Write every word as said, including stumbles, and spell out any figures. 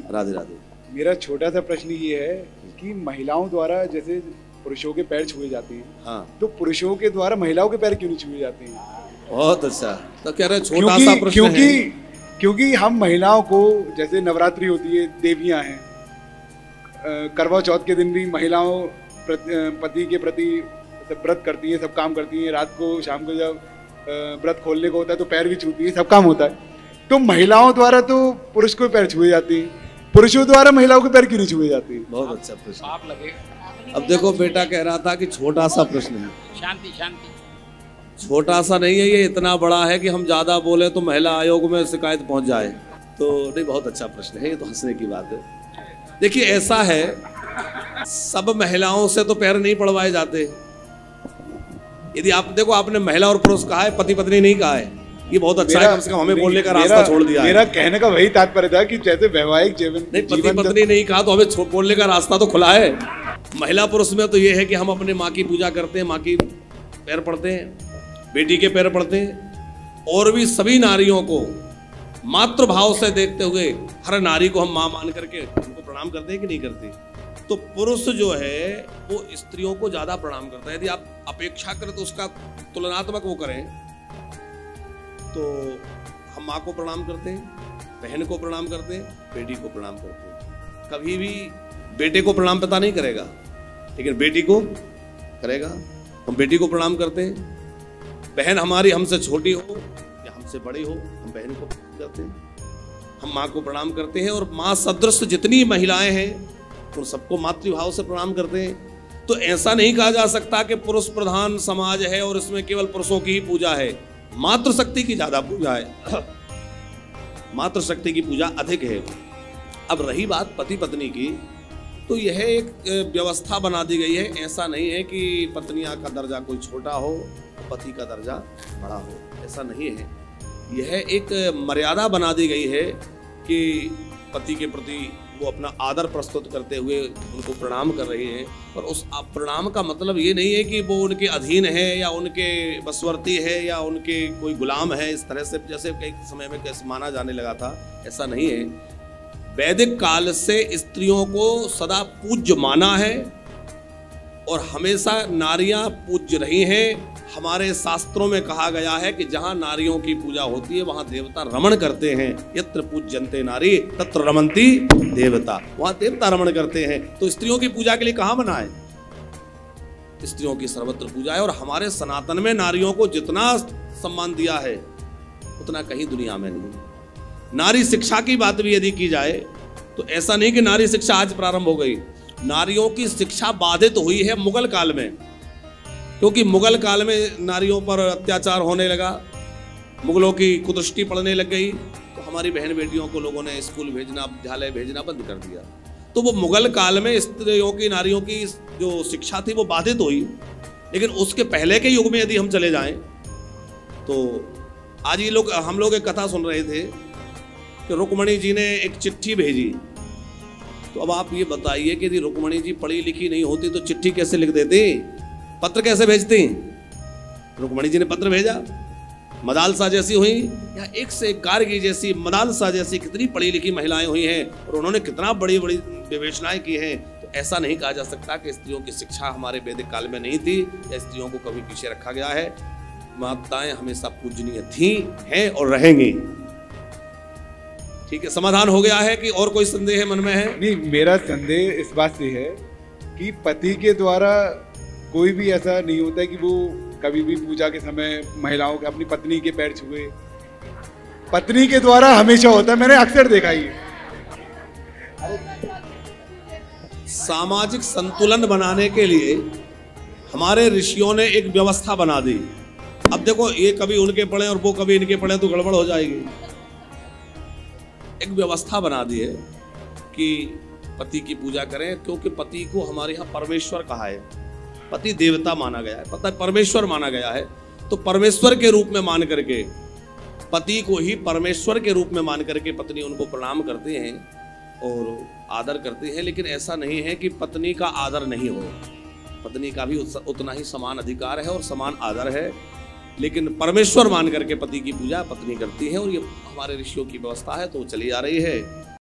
राधे राधे। मेरा छोटा सा प्रश्न ये है कि महिलाओं द्वारा जैसे पुरुषों के पैर छुए जाते हैं, हाँ, तो पुरुषों के द्वारा महिलाओं के पैर क्यों नहीं छुए जाते हैं? बहुत अच्छा। तो कह रहे छोटा क्योंकि सा प्रश्न क्योंकि है। क्योंकि हम महिलाओं को जैसे नवरात्रि होती है, देवियां हैं, अ, करवा चौथ के दिन भी महिलाओं प्रति- अ, पति के प्रति सब व्रत करती हैं, सब काम करती हैं। रात को शाम को जब अ, व्रत खोलने को होता है तो पैर भी छूती है, सब काम होता है। तो महिलाओं द्वारा तो पुरुष को पैर छुए जाते हैं, पुरुषों द्वारा महिलाओं के पैर क्यों नहीं छुए जाते? बहुत अच्छा प्रश्न। आप लगे। अब देखो बेटा कह रहा था कि छोटा सा प्रश्न है। शांति शांति। छोटा सा नहीं है ये, इतना बड़ा है कि हम ज्यादा बोले तो महिला आयोग में शिकायत पहुंच जाए। तो नहीं, बहुत अच्छा प्रश्न है ये, तो हंसने की बात है। देखिए ऐसा है, सब महिलाओं से तो पैर नहीं पड़वाए जाते। यदि आप देखो, आपने महिला और पुरुष कहा है, पति पत्नी नहीं कहा है, ये बहुत अच्छा है, कम से कम हमें बोलने का रास्ता छोड़ दिया है। मेरा कहने का वही तात्पर्य था कि जैसे वैवाहिक जीवन नहीं, पति पत्नी नहीं कहा तो हमें बोलने का रास्ता तो खुला है। महिला पुरुष में तो ये है कि हम अपने माँ की पूजा करते हैं, माँ की पैर पड़ते हैं, बेटी के पैर पड़ते हैं, और भी सभी नारियों को मातृभाव से देखते हुए हर नारी को हम माँ मान करके उनको प्रणाम करते हैं कि नहीं करते? तो पुरुष जो है वो स्त्रियों को ज्यादा प्रणाम करता है। यदि आप अपेक्षा करें तो उसका तुलनात्मक वो करें तो हम माँ को प्रणाम करते हैं, बहन को प्रणाम करते हैं, बेटी को प्रणाम करते हैं। कभी भी बेटे को प्रणाम पिता नहीं करेगा, लेकिन बेटी को करेगा। हम बेटी को प्रणाम करते हैं। बहन हमारी हमसे छोटी हो या हमसे बड़ी हो, हम बहन को प्रणाम करते हैं। हम माँ को प्रणाम करते हैं, और माँ सदृश जितनी महिलाएं हैं उन सबको मातृभाव से प्रणाम करते हैं। तो ऐसा नहीं कहा जा सकता कि पुरुष प्रधान समाज है और इसमें केवल पुरुषों की ही पूजा है। मातृशक्ति की ज्यादा पूजा है, मातृशक्ति की पूजा अधिक है। अब रही बात पति पत्नी की, तो यह एक व्यवस्था बना दी गई है। ऐसा नहीं है कि पत्नियां का दर्जा कोई छोटा हो, पति का दर्जा बड़ा हो, ऐसा नहीं है। यह एक मर्यादा बना दी गई है कि पति के प्रति वो अपना आदर प्रस्तुत करते हुए उनको प्रणाम कर रहे हैं। और उस प्रणाम का मतलब ये नहीं है कि वो उनके अधीन है या उनके बसवर्ती है या उनके कोई गुलाम है, इस तरह से जैसे कई समय में कैसे माना जाने लगा था। ऐसा नहीं है। वैदिक काल से स्त्रियों को सदा पूज्य माना है और हमेशा नारियां पूज्य रही हैं। हमारे शास्त्रों में कहा गया है कि जहां नारियों की पूजा होती है वहां देवता रमण करते हैं। यत्र पूज्यन्ते नारी तत्र रमन्ति देवता, वहां देवता रमण करते हैं। तो स्त्रियों की पूजा के लिए कहां बना है? स्त्रियों की सर्वत्र पूजा है। और हमारे सनातन में नारियों को जितना सम्मान दिया है उतना कहीं दुनिया में नहीं। नारी शिक्षा की बात भी यदि की जाए तो ऐसा नहीं कि नारी शिक्षा आज प्रारंभ हो गई। नारियों की शिक्षा बाधित हुई है मुगल काल में, क्योंकि मुगल काल में नारियों पर अत्याचार होने लगा, मुगलों की कुदृष्टि पड़ने लग गई, तो हमारी बहन बेटियों को लोगों ने स्कूल भेजना, विद्यालय भेजना बंद कर दिया। तो वो मुगल काल में स्त्रियों की, नारियों की जो शिक्षा थी वो बाधित हुई। लेकिन उसके पहले के युग में यदि हम चले जाएं तो आज ये लोग, हम लोग एक कथा सुन रहे थे कि रुक्मणी जी ने एक चिट्ठी भेजी। तो अब आप ये बताइए कि यदि रुक्मणी जी पढ़ी लिखी नहीं होती तो चिट्ठी कैसे लिख देती, पत्र कैसे भेजती? रुक्मणी जी ने पत्र भेजा। मदालसा जैसी हुई या एक से एक गार्गी जैसी, मदालसा जैसी कितनी पढ़ी लिखी महिलाएं हुई हैं और उन्होंने कितना बड़ी बड़ी विवेचनाएं की हैं। तो ऐसा नहीं कहा जा सकता कि स्त्रियों की शिक्षा हमारे वैदिक काल में नहीं थी या स्त्रियों को कभी पीछे रखा गया है। माताएं हमेशा पूजनीय थी, हैं और रहेंगी। ठीक है, समाधान हो गया है कि और कोई संदेह मन में है? नहीं, मेरा संदेह इस बात से है कि पति के द्वारा कोई भी ऐसा नहीं होता है कि वो कभी भी पूजा के समय महिलाओं के, अपनी पत्नी के पैर छुए। पत्नी के द्वारा हमेशा होता है, मैंने अक्सर देखा ही। सामाजिक संतुलन बनाने के लिए हमारे ऋषियों ने एक व्यवस्था बना दी। अब देखो, ये कभी उनके पढ़े और वो कभी इनके पढ़े तो गड़बड़ हो जाएगी। एक व्यवस्था बना दी है कि पति की पूजा करें, क्योंकि पति को हमारे यहाँ परमेश्वर कहा है, पति देवता माना गया है, पति परमेश्वर माना गया है। तो परमेश्वर के रूप में मान करके, पति को ही परमेश्वर के रूप में मान करके पत्नी उनको प्रणाम करते हैं और आदर करते हैं। लेकिन ऐसा नहीं है कि पत्नी का आदर नहीं हो, पत्नी का भी उतना ही समान अधिकार है और समान आदर है। लेकिन परमेश्वर मान करके पति की पूजा पत्नी करती है और ये हमारे ऋषियों की व्यवस्था है, तो चली आ रही है।